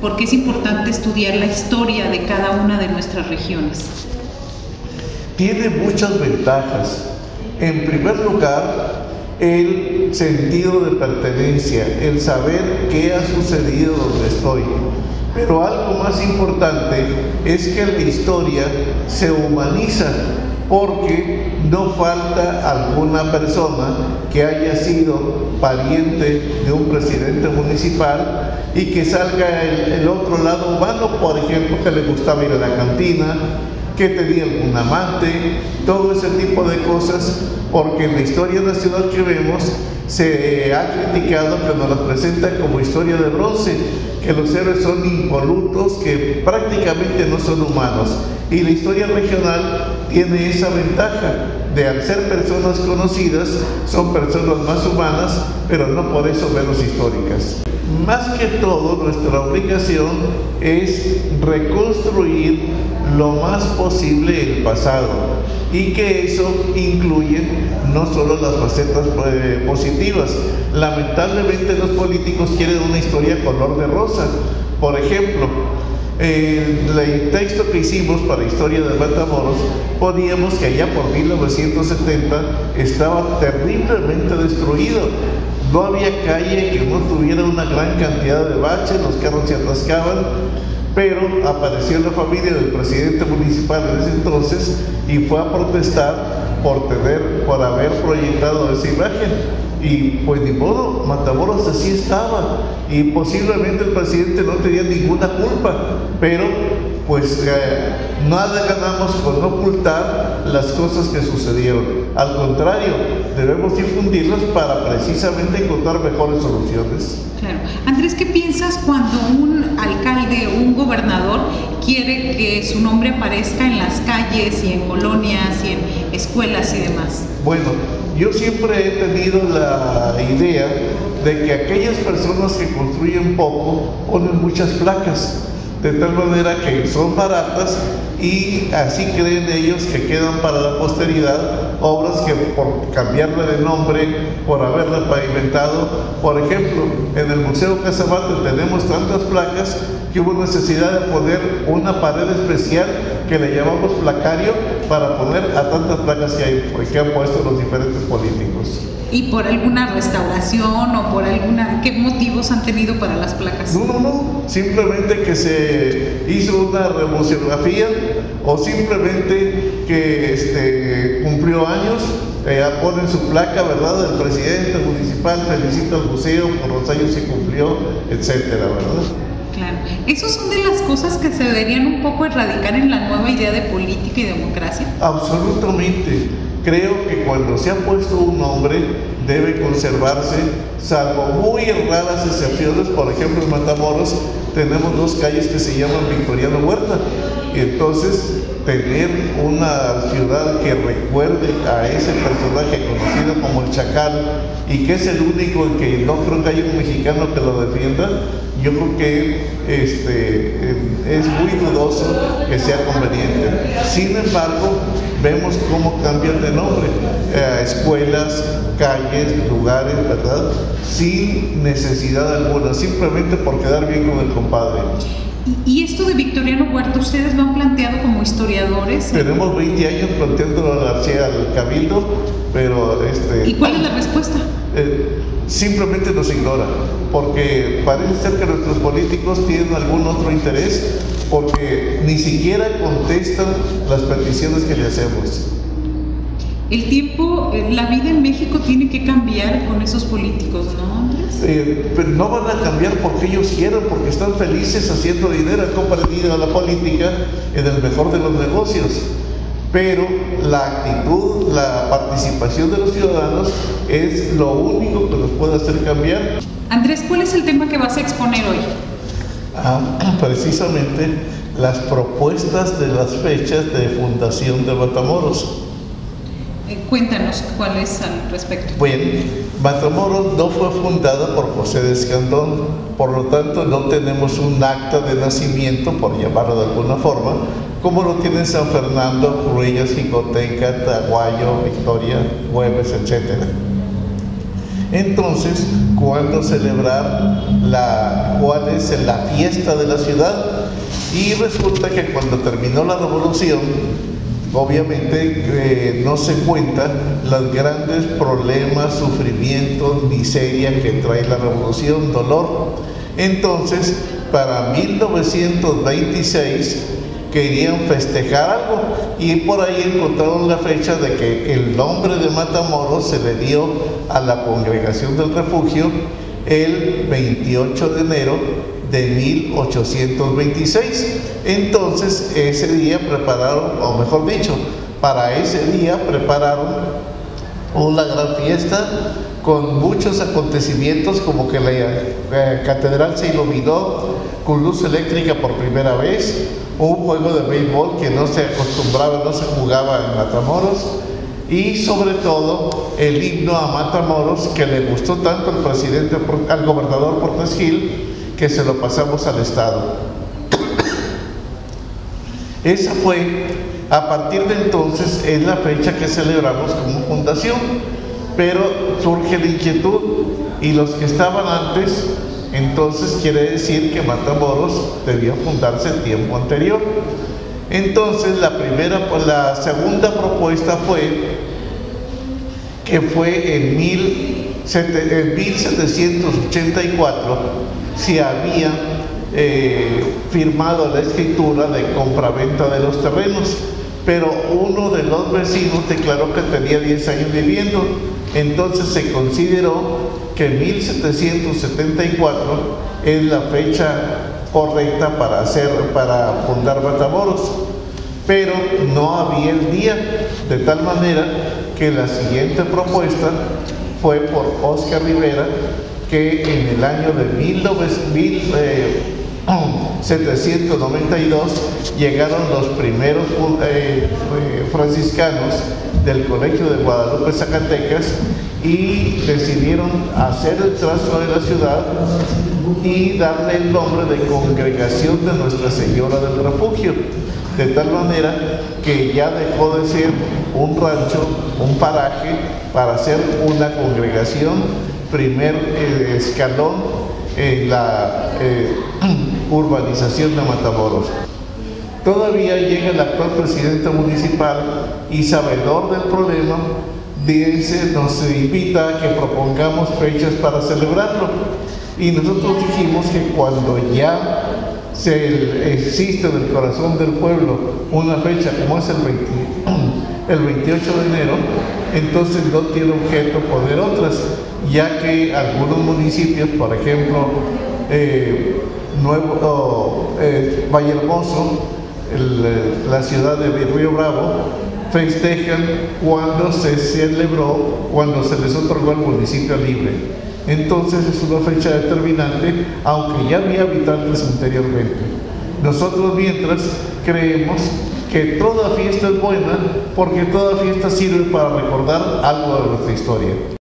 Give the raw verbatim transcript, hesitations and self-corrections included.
¿Por qué es importante estudiar la historia de cada una de nuestras regiones? Tiene muchas ventajas. En primer lugar, el sentido de pertenencia, el saber qué ha sucedido donde estoy. Pero algo más importante es que la historia se humaniza, porque no falta alguna persona que haya sido pariente de un presidente municipal y que salga el, el otro lado humano, por ejemplo, que le gustaba ir a la cantina, que tenía algún amante, todo ese tipo de cosas, porque en la historia nacional que vemos se ha criticado que nos la presenta como historia de bronce, que los héroes son impolutos, que prácticamente no son humanos. Y la historia regional tiene esa ventaja de, al ser personas conocidas, son personas más humanas, pero no por eso menos históricas. Más que todo, nuestra obligación es reconstruir lo más posible el pasado, y que eso incluye no solo las facetas eh, positivas. Lamentablemente los políticos quieren una historia color de rosa. Por ejemplo, en el texto que hicimos para Historia de Matamoros, poníamos que allá por mil novecientos setenta estaba terriblemente destruido. No había calle que no tuviera una gran cantidad de baches, los carros se atascaban, pero apareció la familia del presidente municipal en ese entonces y fue a protestar por tener, por haber proyectado esa imagen. Y pues ni modo, Matamoros así estaba, y posiblemente el presidente no tenía ninguna culpa, pero pues eh, nada ganamos con ocultar las cosas que sucedieron. Al contrario, debemos difundirlas para precisamente encontrar mejores soluciones. Claro. Andrés, ¿qué piensas cuando un alcalde o un gobernador quiere que su nombre aparezca en las calles y en colonias y en escuelas y demás? Bueno, yo siempre he tenido la idea de que aquellas personas que construyen poco ponen muchas placas, de tal manera que son baratas, y así creen ellos que quedan para la posteridad obras que por cambiarle de nombre, por haberla pavimentado. Por ejemplo, en el Museo Casamarte tenemos tantas placas que hubo necesidad de poner una pared especial que le llamamos placario para poner a tantas placas que hay, que han puesto los diferentes políticos. ¿Y por alguna restauración o por alguna, qué motivos han tenido para las placas? No, no, no, simplemente que se hizo una remuseografía, o simplemente que este, cumplió años, eh, ponen su placa, ¿verdad?, del presidente municipal, felicita al museo por los años que cumplió, etcétera, ¿verdad? Claro, ¿esas son de las cosas que se deberían un poco erradicar en la nueva idea de política y democracia? Absolutamente. Creo que cuando se ha puesto un nombre debe conservarse, salvo muy raras excepciones. Por ejemplo, en Matamoros tenemos dos calles que se llaman Victoriano Huerta, y entonces tener una ciudad que recuerde a ese personaje conocido como el Chacal, y que es el único en que no creo que haya un mexicano que lo defienda, yo creo que este, es muy dudoso que sea conveniente. Sin embargo, vemos cómo cambian de nombre, eh, escuelas, calles, lugares, ¿verdad?, sin necesidad alguna, simplemente por quedar bien con el compadre. ¿Y, y esto de Victoriano Huerta, ustedes lo han planteado como historiadores? Tenemos veinte años planteándolo hacia el Cabildo, pero este... ¿Y cuál es la respuesta? Eh, simplemente nos ignora, porque parece ser que nuestros políticos tienen algún otro interés, porque ni siquiera contestan las peticiones que le hacemos. El tiempo, la vida en México tiene que cambiar con esos políticos, ¿no, Andrés? Eh, pero no van a cambiar porque ellos quieran, porque están felices haciendo dinero, han comprendido la política en el mejor de los negocios. Pero la actitud, la participación de los ciudadanos es lo único que nos puede hacer cambiar. Andrés, ¿cuál es el tema que vas a exponer hoy? Ah, precisamente las propuestas de las fechas de fundación de Matamoros. Eh, cuéntanos cuál es al respecto. Bueno, Matamoros no fue fundada por José de Escandón, por lo tanto no tenemos un acta de nacimiento, por llamarlo de alguna forma, como lo tienen San Fernando, Cruillas, Jicotenca, Taguayo, Victoria, Güemes, etcétera. Entonces, cuándo celebrar la, cuál es la fiesta de la ciudad, y resulta que cuando terminó la revolución, obviamente eh, no se cuentan los grandes problemas, sufrimientos, miseria que trae la revolución, dolor. Entonces, para mil novecientos veintiséis querían festejar algo, y por ahí encontraron la fecha de que el nombre de Matamoros se le dio a la Congregación del Refugio el veintiocho de enero de mil ochocientos veintiséis. Entonces ese día prepararon, o mejor dicho, para ese día prepararon una gran fiesta con muchos acontecimientos, como que la, la catedral se iluminó con luz eléctrica por primera vez, un juego de béisbol que no se acostumbraba, no se jugaba en Matamoros, y sobre todo el himno a Matamoros, que le gustó tanto al presidente, al gobernador Portes Gil, que se lo pasamos al Estado. Esa fue, a partir de entonces, es la fecha que celebramos como fundación, pero surge la inquietud, y los que estaban antes, entonces quiere decir que Matamoros debía fundarse el tiempo anterior. Entonces la primera, la segunda propuesta fue que fue en mil setecientos ochenta y cuatro se había eh, firmado la escritura de compraventa de los terrenos, pero uno de los vecinos declaró que tenía diez años viviendo. Entonces se consideró que mil setecientos setenta y cuatro es la fecha correcta para hacer, para fundar Matamoros, pero no había el día, de tal manera que la siguiente propuesta fue por Oscar Rivera, que en el año de mil setecientos noventa y dos llegaron los primeros eh, franciscanos del Colegio de Guadalupe, Zacatecas, y decidieron hacer el trazo de la ciudad y darle el nombre de Congregación de Nuestra Señora del Refugio, de tal manera que ya dejó de ser un rancho, un paraje, para ser una congregación, primer eh, escalón en la eh, urbanización de Matamoros. Todavía llega el actual presidente municipal y, sabedor del problema, dice, nos invita a que propongamos fechas para celebrarlo, y nosotros dijimos que cuando ya se existe en el corazón del pueblo una fecha como es el, veinte, el veintiocho de enero, entonces no tiene objeto poner otras, ya que algunos municipios, por ejemplo, eh, Nuevo, oh, eh, Vallehermoso, el, la ciudad de Río Bravo, festejan cuando se celebró, cuando se les otorgó el municipio libre. Entonces es una fecha determinante, aunque ya había habitantes anteriormente. Nosotros mientras creemos que toda fiesta es buena, porque toda fiesta sirve para recordar algo de nuestra historia.